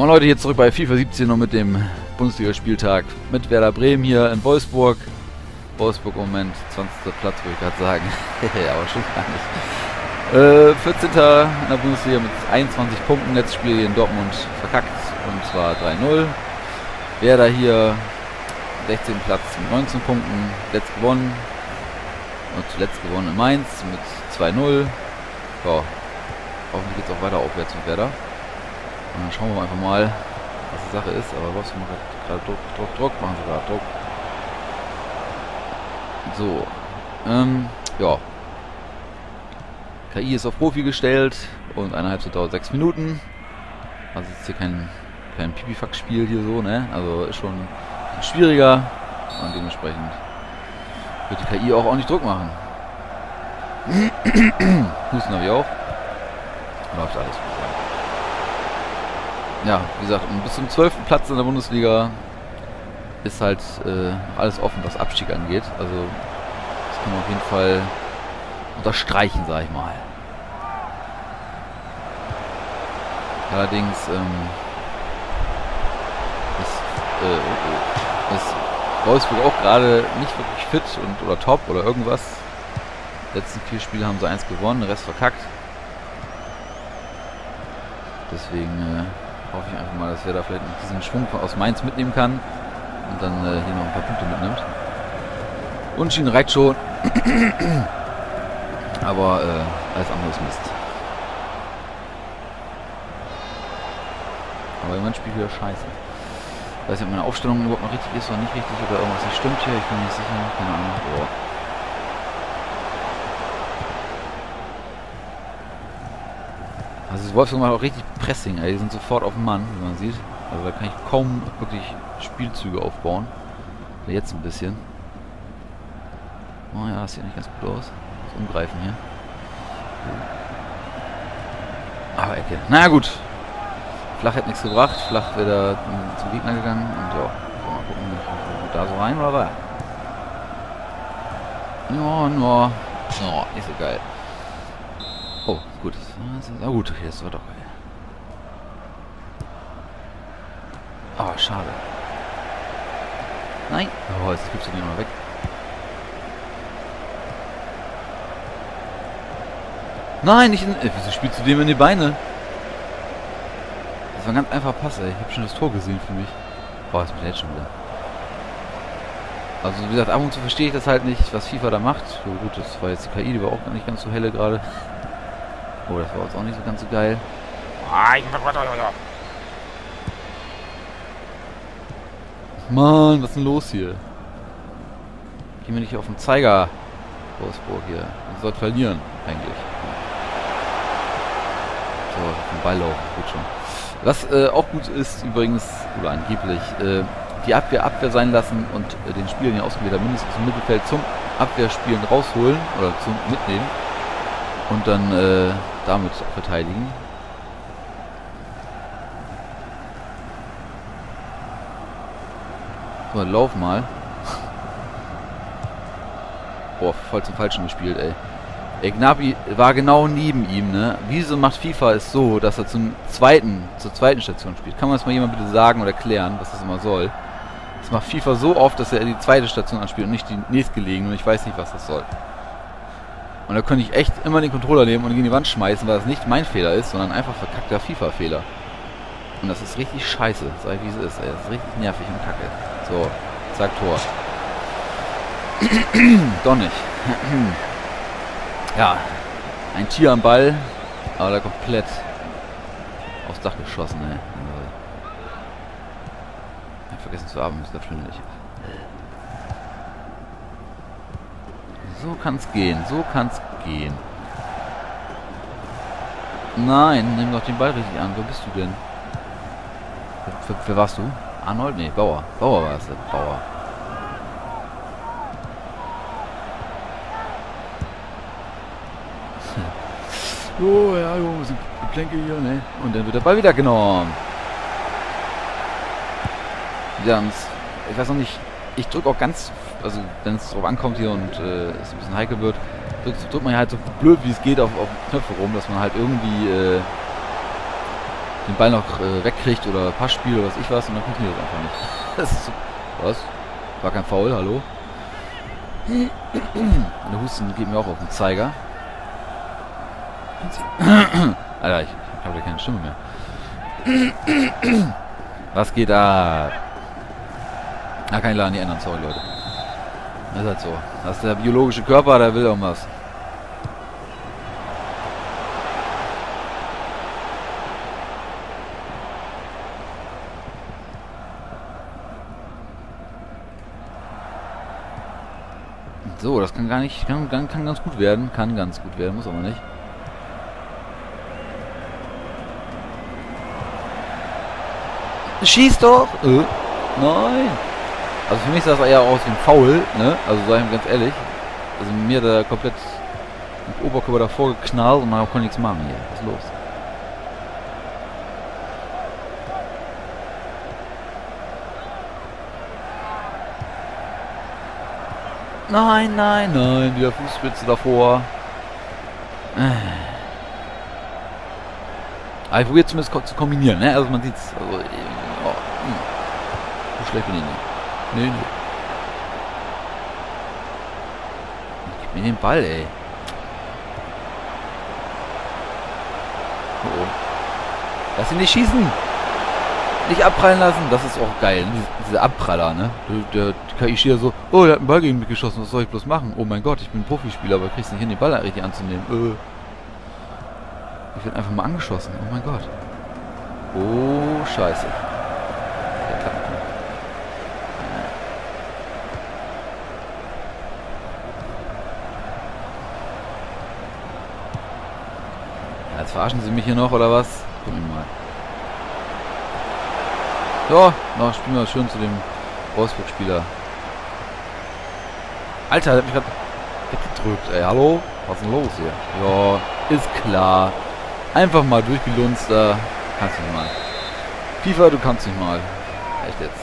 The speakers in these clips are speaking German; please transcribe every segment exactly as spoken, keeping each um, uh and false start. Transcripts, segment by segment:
Moin Leute, hier zurück bei FIFA siebzehn und mit dem Bundesligaspieltag mit Werder Bremen hier in Wolfsburg. Wolfsburg im Moment, zwanzigster Platz, würde ich gerade sagen. Aber stimmt gar nicht. Äh, vierzehnter in der Bundesliga mit einundzwanzig Punkten. Letztes Spiel in Dortmund verkackt und zwar drei null. Werder hier sechzehnten Platz mit neunzehn Punkten. Letzt gewonnen. Und zuletzt gewonnen in Mainz mit zwei null. Ja, hoffentlich geht es auch weiter aufwärts mit Werder. Und dann schauen wir einfach mal, was die Sache ist. Aber was macht gerade Druck, Druck, Druck, machen sie gerade Druck. So, ähm, ja. K I ist auf Profi gestellt und eine Halbzeit dauert sechs Minuten. Also ist hier kein, kein Pipifax-Spiel hier so, ne? Also ist schon schwieriger und dementsprechend wird die K I auch, auch nicht Druck machen. Husten habe ich auch. Läuft alles. Ja, wie gesagt, bis zum zwölften Platz in der Bundesliga ist halt äh, alles offen, was Abstieg angeht. Also das kann man auf jeden Fall unterstreichen, sag ich mal. Allerdings ähm, ist, äh, ist Wolfsburg auch gerade nicht wirklich fit und oder top oder irgendwas. Die letzten vier Spiele haben sie eins gewonnen, der Rest verkackt. Deswegen äh, hoffe ich einfach mal, dass er da vielleicht diesen Schwung aus Mainz mitnehmen kann und dann äh, hier noch ein paar Punkte mitnimmt. Unentschieden reicht schon. Aber äh, alles andere ist Mist. Aber im Moment spielt wieder scheiße. Ich weiß nicht, ob meine Aufstellung überhaupt noch richtig ist oder nicht richtig oder irgendwas nicht stimmt hier. Ich bin nicht sicher. Keine Ahnung. Boah. Also Wolfsburg macht auch richtig Pressing, ey. Die sind sofort auf dem Mann, wie man sieht. Also da kann ich kaum wirklich Spielzüge aufbauen. Jetzt ein bisschen. Oh ja, das sieht nicht ganz gut aus. Das Umgreifen hier. Aber Ecke. Na gut. Flach hätte nichts gebracht. Flach wäre da zum Gegner gegangen. Und ja, so, mal gucken, da so rein oder war. Ja, nur. Ja, nicht so geil. Oh, gut. Na gut, okay, das war doch geil. Ah, schade. Nein. Oh, jetzt gibt's den mal weg. Nein, nicht in... Äh, wieso spielst du dem in die Beine? Das war ein ganz einfacher Pass, ey. Ich habe schon das Tor gesehen für mich. Boah, das bin ich jetzt schon wieder. Also wie gesagt, ab und zu verstehe ich das halt nicht, was FIFA da macht. So gut, das war jetzt die K I, die war auch nicht ganz so helle gerade. Oh, das war jetzt auch nicht so ganz so geil. Mann, was ist denn los hier? Gehen wir nicht auf den Zeiger, Wolfsburg hier. Man sollte verlieren, eigentlich. So, auf den Ball laufen, gut schon. Was äh, auch gut ist, übrigens, oder angeblich, äh, die Abwehr Abwehr sein lassen und äh, den Spielern hier ausgewählter mindestens im Mittelfeld zum Abwehrspielen rausholen oder zum Mitnehmen und dann äh, damit verteidigen. So, lauf mal. Boah, voll zum Falschen gespielt, ey. Ey, Gnabry war genau neben ihm, ne? Wieso macht FIFA es so, dass er zum zweiten, zur zweiten Station spielt? Kann man das mal jemand bitte sagen oder erklären, was das immer soll? Das macht FIFA so oft, dass er die zweite Station anspielt und nicht die nächstgelegene und ich weiß nicht, was das soll. Und da könnte ich echt immer den Controller nehmen und gegen die Wand schmeißen, weil das nicht mein Fehler ist, sondern einfach verkackter FIFA-Fehler. Und das ist richtig scheiße, sag ich wie es ist, ey. Das ist richtig nervig und kacke. So, zack, Tor. Doch nicht. Ja, ein Tier am Ball, aber da komplett aufs Dach geschossen, ey. Ich hab vergessen zu atmen, ist das schwindelig. So kann's gehen, so kann's gehen. Nein, nimm doch den Ball richtig an. Wo bist du denn? Wer, wer warst du? Arnold? Nee, Bauer. Bauer war es, Bauer. Oh, ja, jo, so Geplänke hier, ne? Und dann wird der Ball wieder genommen. Ganz, ich weiß noch nicht, ich drücke auch ganz, also wenn es drauf ankommt hier und äh, es ein bisschen heikel wird, drückt, drückt man ja halt so blöd wie es geht auf, auf Knöpfe rum, dass man halt irgendwie äh, den Ball noch äh, wegkriegt oder Passspiel oder was ich was und dann funktioniert das einfach nicht. Das ist so, was? War kein Foul, hallo? Der Husten geht mir auch auf den Zeiger. Alter, ich, ich habe ja keine Stimme mehr. Was geht da? Ah, kann ich leider nicht ändern, sorry Leute. Das ist halt so. Das ist der biologische Körper, der will irgendwas. So, das kann gar nicht, kann, kann, kann ganz gut werden. Kann ganz gut werden, muss aber nicht. Schieß doch! Äh, nein! Also für mich sah das eher aus wie ein Foul, ne? Also sag ich mir ganz ehrlich. Also mir hat er komplett mit Oberkörper davor geknallt und man konnte nichts machen hier. Was ist los? Nein, nein, nein, wieder Fußspitze davor. Aber ich probiere zumindest ko zu kombinieren, ne? Also man sieht's. Also, oh, hm. So schlecht bin ich nicht. Nee, nee. Gib mir den Ball, ey. Oh, oh. Lass ihn nicht schießen! Nicht abprallen lassen, das ist auch geil, diese, diese Abpraller, ne? Der, der K I steht so, oh, der hat einen Ball gegen mich geschossen, was soll ich bloß machen? Oh mein Gott, ich bin ein Profispieler, aber kriegst nicht hin, den Ball richtig anzunehmen. Äh. Ich werde einfach mal angeschossen, oh mein Gott. Oh, scheiße. Der klappt nicht. Ja, jetzt verarschen sie mich hier noch, oder was? Gucken wir mal. So, noch spielen wir schön zu dem Wolfsburg-Spieler. Alter, der hat mich gerade weggedrückt. Ey, hallo? Was ist denn los hier? Ja, ist klar. Einfach mal durchgelunzt. Da kannst du nicht mal. FIFA, du kannst nicht mal. Echt jetzt.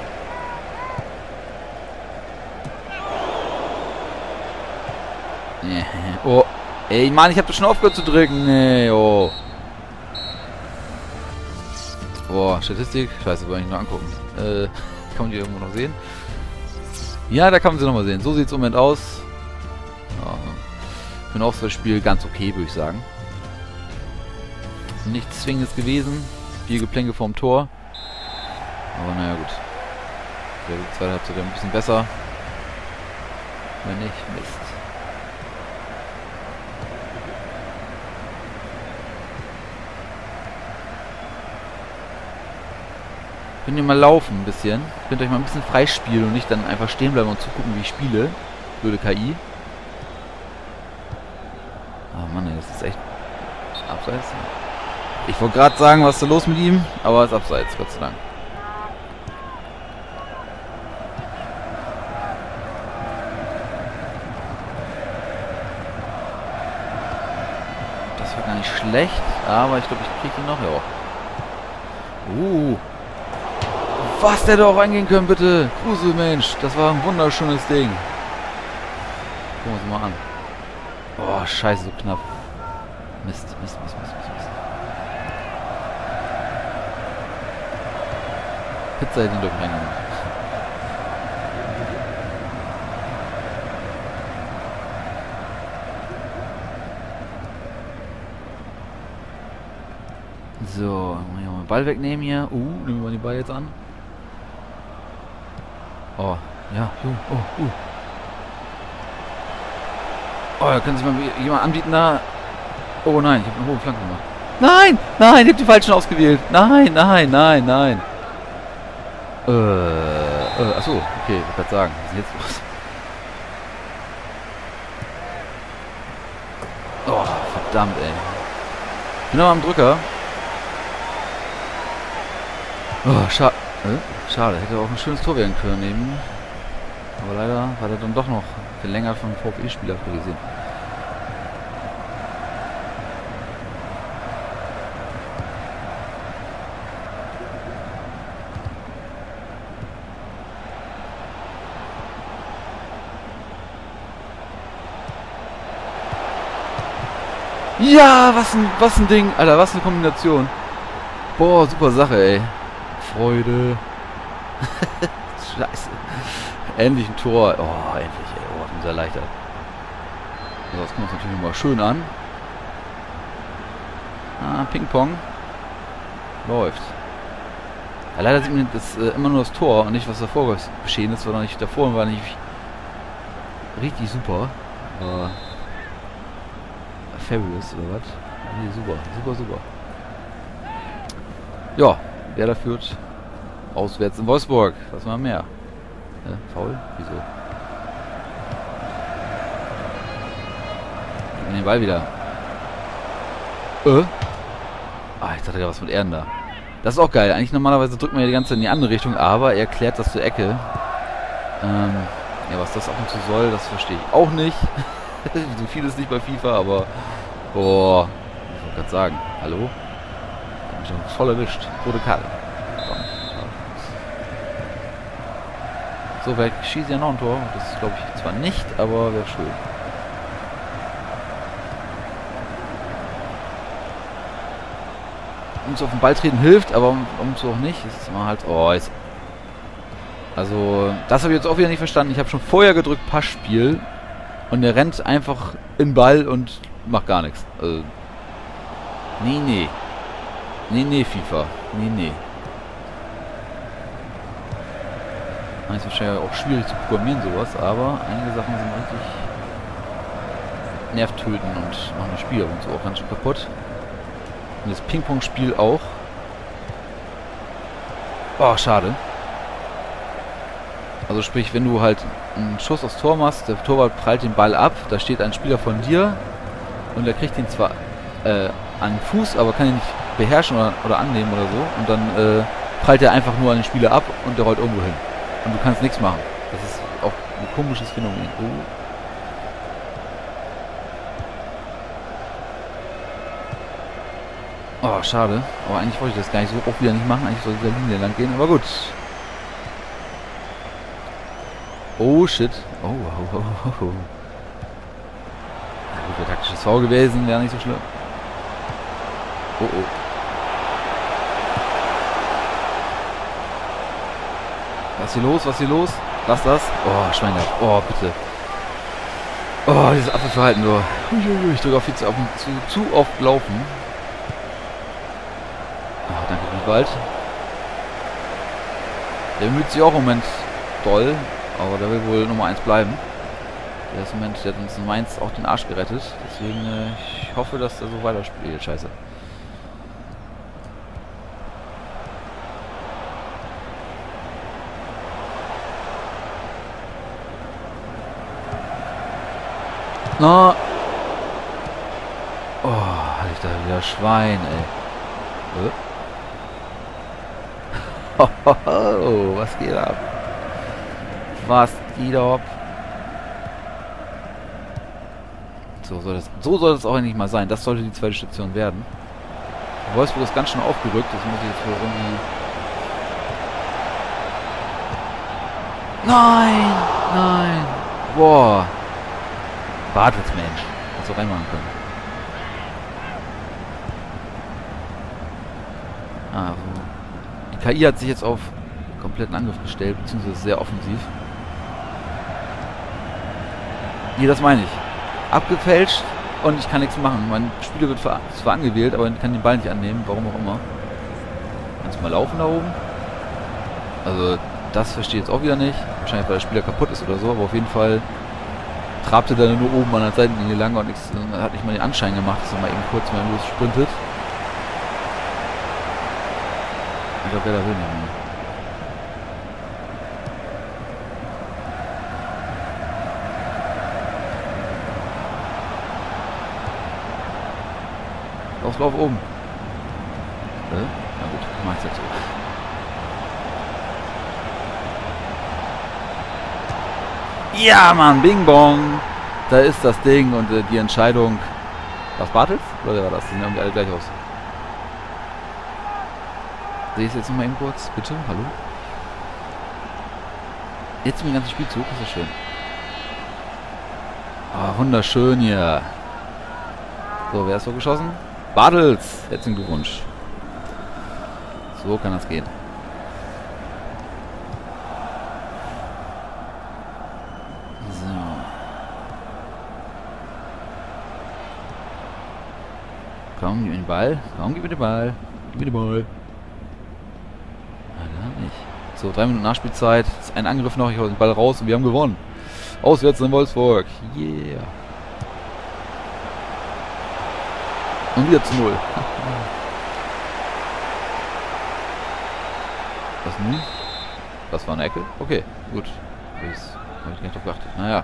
Oh, ey, Mann, ich hab doch schon aufgehört zu drücken. Nee, oh. Boah, Statistik. Scheiße, wollte ich nur angucken. Äh, kann man die irgendwo noch sehen? Ja, da kann man sie nochmal sehen. So sieht es im Moment aus. Ja, für ein Auswärtsspiel ganz okay, würde ich sagen. Nichts Zwingendes gewesen. Viel Geplänke vorm Tor. Aber naja, gut. Die zweite Halbzeit ein bisschen besser. Wenn nicht, Mist. Könnt ihr mal laufen ein bisschen. Könnt euch mal ein bisschen freispielen und nicht dann einfach stehen bleiben und zugucken, wie ich spiele. Blöde K I. Ah Mann, ey, das ist echt abseits. Ich wollte gerade sagen, was ist da los mit ihm, aber es ist abseits, Gott sei Dank. Das war gar nicht schlecht, aber ich glaube, ich kriege ihn noch, ja. Uh. Was, der hätte auch reingehen können, bitte. Gruselmensch, das war ein wunderschönes Ding. Gucken wir uns mal an. Boah, scheiße, so knapp. Mist, Mist, Mist, Mist, Mist, Mist. Pizza hätte ihn doch reingenommen. So, mal den Ball wegnehmen hier. Uh, nehmen wir den Ball jetzt an. Oh, ja, uh, oh, uh. Oh, da kann sich mal jemand anbieten da. Oh nein, ich habe eine hohe Flanke gemacht. Nein, nein, ich habe die falschen ausgewählt. Nein, nein, nein, nein. Äh, äh, achso, okay, ich wollte sagen, was ist jetzt los? Oh, verdammt, ey. Ich bin aber am Drücker. Oh, schade. Äh? Schade, hätte auch ein schönes Tor werden können eben. Aber leider war der dann doch noch verlängert vom VfB-Spieler vorgesehen. Ja, was ein, was ein Ding. Alter, was eine Kombination. Boah, super Sache, ey. Freude. Scheiße. Endlich ein Tor. Oh, endlich, ey. Oh, ich bin sehr erleichtert. So, das kommt uns natürlich mal schön an. Ah, Ping-Pong. Läuft. Ja, leider sieht man das, äh, immer nur das Tor und nicht, was davor geschehen ist. War noch nicht davor, war nicht richtig super. Äh, fabulous oder was? Nee, super, super, super. Ja, Werder führt auswärts in Wolfsburg. Was mal mehr? Äh, faul? Wieso? Gib mir den Ball wieder. Äh? Ah, ich dachte gerade was mit Erden da. Das ist auch geil. Eigentlich normalerweise drückt man ja die ganze Zeit in die andere Richtung, aber er klärt das zur Ecke. Ähm, ja, was das ab und zu soll, das verstehe ich auch nicht. So vieles nicht bei FIFA, aber... Boah, ich wollte gerade sagen, hallo? Hab mich schon voll erwischt. Rote Karte. So, wer schießt ja noch ein Tor? Das glaube ich zwar nicht, aber wäre schön. Uns auf den Ball treten hilft, aber um, um so auch nicht. Ist mal halt... Oh, jetzt... Also, das habe ich jetzt auch wieder nicht verstanden. Ich habe schon vorher gedrückt, Passspiel. Und der rennt einfach in den Ball und macht gar nichts. Also, nee, nee. Nee, nee, FIFA. Nee, nee. Das ist wahrscheinlich auch schwierig zu programmieren, sowas. Aber einige Sachen sind richtig nervtötend und machen das Spiel und so auch ganz schön kaputt. Und das Ping-Pong-Spiel auch. Oh, schade. Also sprich, wenn du halt einen Schuss aufs Tor machst, der Torwart prallt den Ball ab, da steht ein Spieler von dir und der kriegt ihn zwar äh, an den Fuß, aber kann ihn nicht beherrschen oder, oder annehmen oder so. Und dann äh, prallt er einfach nur an den Spieler ab und der rollt irgendwo hin. Und du kannst nichts machen. Das ist auch ein komisches Phänomen. Oh. Oh, schade. Aber eigentlich wollte ich das gar nicht so auch wieder nicht machen. Eigentlich soll dieser Linie lang gehen, aber gut. Oh, shit. Oh, oh, oh, oh, oh. Na gut, wäre taktisches Foul gewesen, wäre nicht so schlimm. Oh, oh. Was hier los? Was hier los? Lass das. Oh, Schweine. Oh, bitte. Oh, dieses Abwehrverhalten nur. Ich drücke auf viel zu, auf, zu, zu oft laufen. Oh, danke, Wiewald. Der bemüht sich auch im Moment doll. Aber der will wohl Nummer eins bleiben. Der ist im Moment, der hat uns in Mainz auch den Arsch gerettet. Deswegen, äh, ich hoffe, dass er so weiterspielt. Scheiße. Na. Oh, hatte ich da wieder Schwein, ey. Oh, was geht ab? Was geht ab? So soll das, so soll es auch eigentlich mal sein. Das sollte die zweite Station werden. Wolfsburg ist ganz schön aufgerückt. Das muss ich jetzt wohl irgendwie... Nein! Nein! Boah! Bartels, Mensch. Hättest du reinmachen können. Ah, also die K I hat sich jetzt auf kompletten Angriff gestellt, beziehungsweise sehr offensiv. Hier, das meine ich. Abgefälscht und ich kann nichts machen. Mein Spieler wird zwar angewählt, aber kann den Ball nicht annehmen, warum auch immer. Kannst du mal laufen da oben? Also, das verstehe ich jetzt auch wieder nicht. Wahrscheinlich, weil der Spieler kaputt ist oder so, aber auf jeden Fall trabte der nur oben an der Seitenlinie lang und nichts, hat nicht mal den Anschein gemacht, dass er mal eben kurz mal los sprintet. Ich glaube, wer da will nicht mehr. Lauf oben. Äh? Na gut, ich mach's jetzt so. Ja, Mann, Bing Bong. Da ist das Ding und äh, die Entscheidung. Was, Bartels? Oder war das? Die sehen irgendwie alle gleich aus. Sehe ich es jetzt nochmal eben kurz? Bitte? Hallo? Jetzt im ganzen Spielzug, ist das schön. Oh, wunderschön hier. So, wer ist so geschossen? Bartels, herzlichen Glückwunsch. So kann das gehen. So. Komm, gib mir den Ball. Komm, gib mir den Ball. Gib mir den Ball. Ah, nicht. So, drei Minuten Nachspielzeit. Ist ein Angriff noch. Ich hau den Ball raus und wir haben gewonnen. Auswärts in Wolfsburg. Yeah. Und wieder zu null. Was nun? Das war eine Ecke? Okay, gut. Das habe ich nicht drauf geachtet. Naja.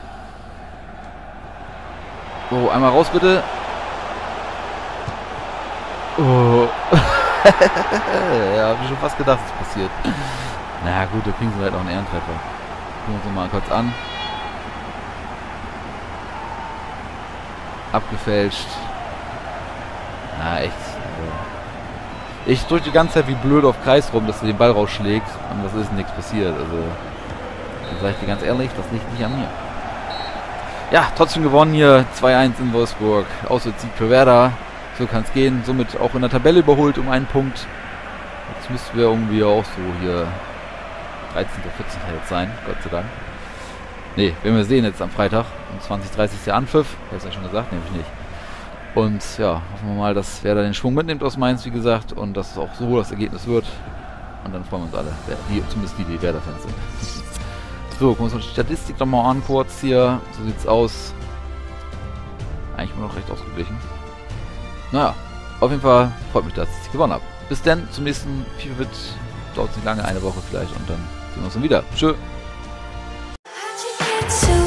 So, einmal raus bitte. Oh. Ja, habe ich schon fast gedacht, was passiert. Na gut, da kriegen sie halt auch einen Ehrentreffer. Gucken wir uns mal kurz an. Abgefälscht. Na, echt. Ich drücke die ganze Zeit wie blöd auf Kreis rum, dass er den Ball rausschlägt. Und das ist nichts passiert. Also, dann sage ich dir ganz ehrlich, das liegt nicht an mir. Ja, trotzdem gewonnen hier. zwei eins in Wolfsburg. Auswärtssieg für Werder. So kann es gehen. Somit auch in der Tabelle überholt um einen Punkt. Jetzt müssten wir irgendwie auch so hier dreizehn oder vierzehn jetzt sein. Gott sei Dank. Ne, werden wir sehen jetzt am Freitag. Um zwanzig Uhr dreißig ist der Anpfiff. Ich habe es ja schon gesagt, nämlich nicht. Und ja, hoffen wir mal, dass Werder den Schwung mitnimmt aus Mainz, wie gesagt. Und dass es auch so das Ergebnis wird. Und dann freuen wir uns alle. Die, zumindest die, die Werder-Fans sind. So, gucken wir uns die Statistik nochmal an kurz hier. So sieht's aus. Eigentlich immer noch recht ausgeglichen. Naja, auf jeden Fall freut mich, dass ich gewonnen habe. Bis dann, zum nächsten FIFA wird dauert nicht lange, eine Woche vielleicht. Und dann sehen wir uns dann wieder. Tschö.